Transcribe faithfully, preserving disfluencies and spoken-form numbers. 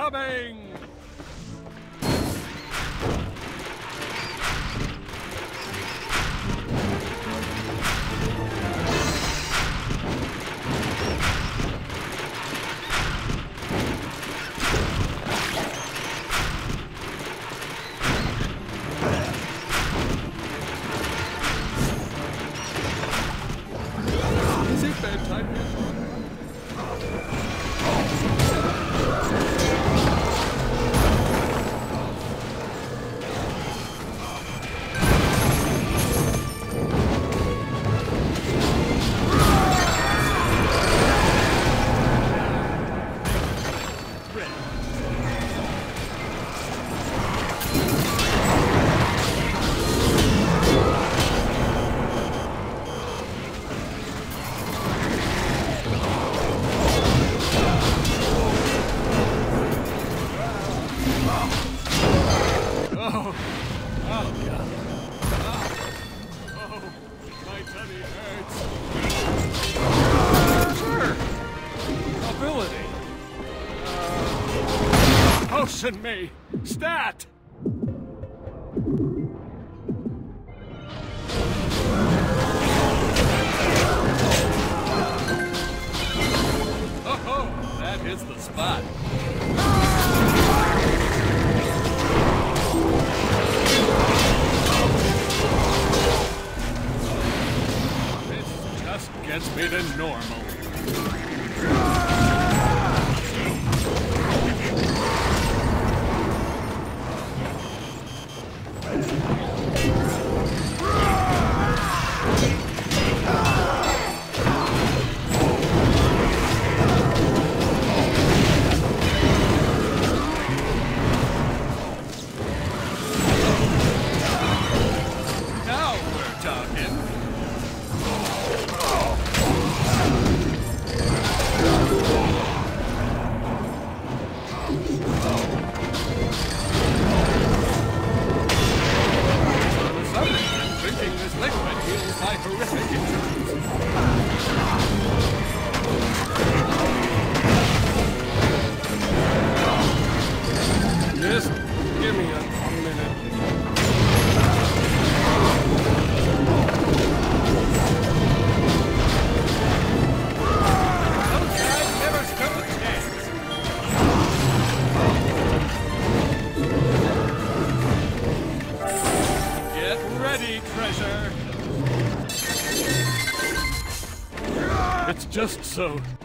incoming! Is it bedtime yet? Oh, oh, God. Oh, oh, my tummy hurts. Sure. Ability. Uh, potion me. Stat. Oh, oh, that hits the spot. Gets me to normal. Now we're talking. Drinking this liquid heals my horrific injuries. Just give me a minute. Those guys never stood a chance. Get ready, treasure. It's just so